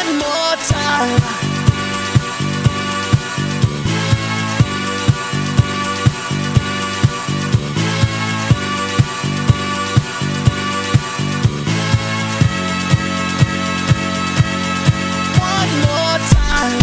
One more time. One more time.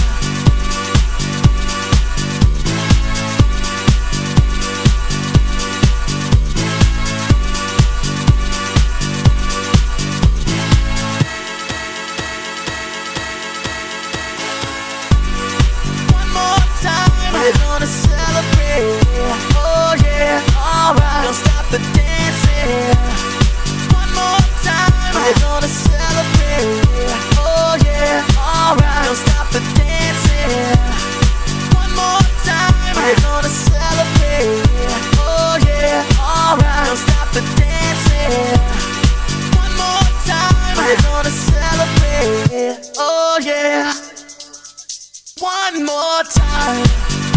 We're gonna celebrate, oh yeah, alright. Don't stop the dancing. One more time. We're gonna celebrate, oh yeah, alright. Don't stop the dancing. One more time. We're gonna celebrate, oh yeah, alright. Don't stop the dancing. One more time. We're gonna celebrate, oh yeah. One more time.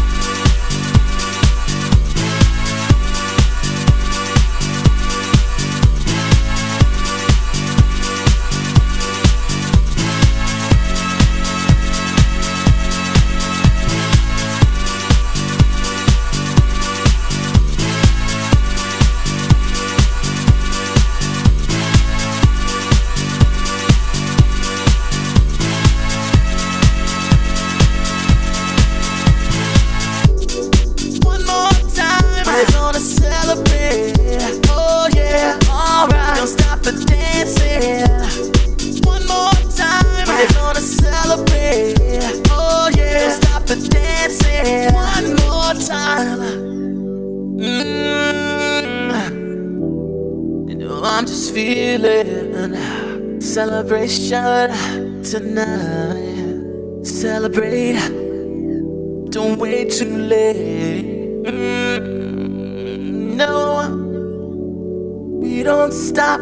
We're gonna celebrate, oh yeah, alright. Don't stop the dancing. One more time. We're gonna celebrate, oh yeah. Don't stop the dancing. One more time. You know I'm just feeling celebration tonight. Celebrate, don't wait too late. No, we don't stop.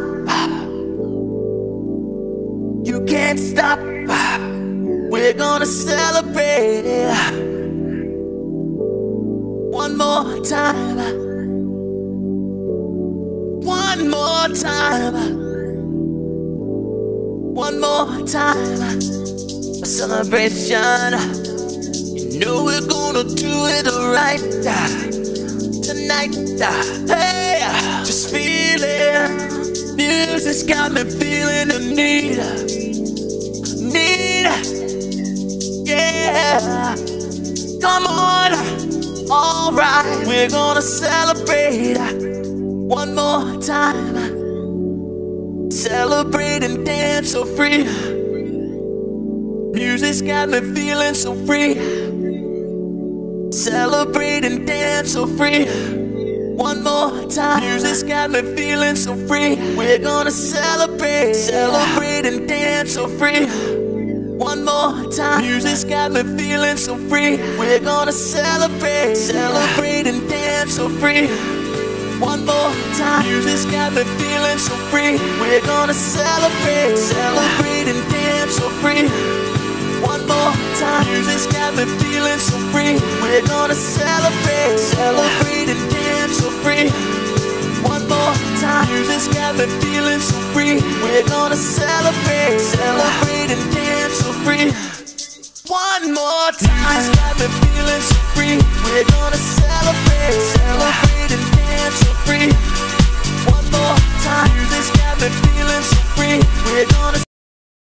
You can't stop. We're gonna celebrate. One more time. One more time. One more time. A celebration. You know we're gonna do it right tonight. Hey, just feeling. Music's got me feeling the need. Yeah. Come on. Alright, we're gonna celebrate one more time. Celebrate and dance so free. Music's got me feeling so free. Celebrate and dance so free. One more time. Music's got me feeling so free. We're gonna celebrate. Celebrate and dance so free. One more time. Music's got me feeling so free. We're gonna celebrate. Celebrate and dance so free. One more time. Music's got me feeling so free. We're gonna celebrate. Celebrate and dance so free. One more time. Music's got me feeling so free. We're gonna celebrate. Celebrate and dance so free. One more time. Music's got me feeling so free. We're gonna celebrate. Celebrate and dance so free. One more time. Music's got me feeling so free. We're gonna celebrate.